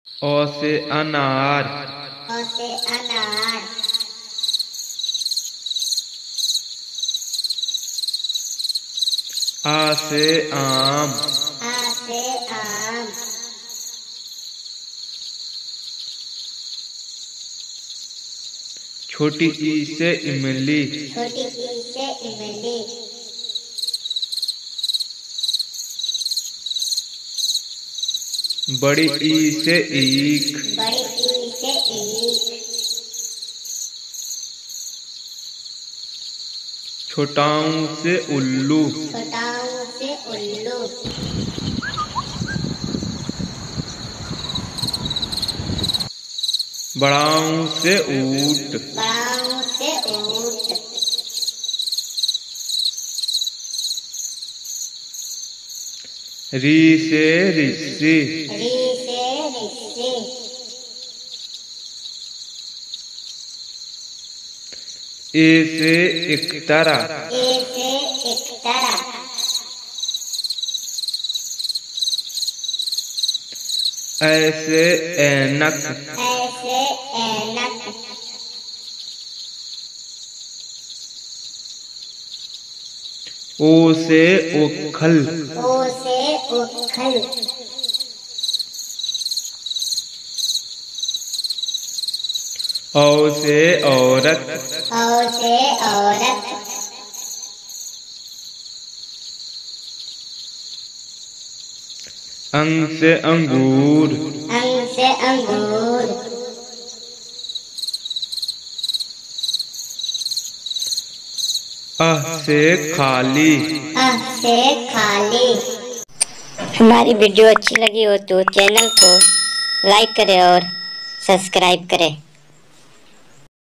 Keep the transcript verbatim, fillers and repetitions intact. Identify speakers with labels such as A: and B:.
A: ओ से अनार।
B: ओ से अनार।
A: आ से आम।
B: आ से आम।
A: छोटी ई से इमली।
B: छोटी ई से इमली।
A: बड़ी ई से ईख।
B: बड़ी ई से ईख।
A: छोटाऊ से उल्लू।
B: छोटाऊ से उल्लू।
A: बड़ाऊ से ऊंट।
B: बड़ाऊ से ऊंट।
A: री से ऋषि।
B: री से ऋषि।
A: ए से इकतारा।
B: ए से इकतारा।
A: ऐ से ऐनक।
B: ऐ से ऐनक।
A: ओ से ओखल।
B: ओ से उखल।
A: औ से औरत।
B: औ से औरत।
A: अंग से अंगूर।
B: अंग से अंगूर।
A: अ से खाली।
B: अ से खाली। हमारी वीडियो अच्छी लगी हो तो चैनल को लाइक करें और सब्सक्राइब करें।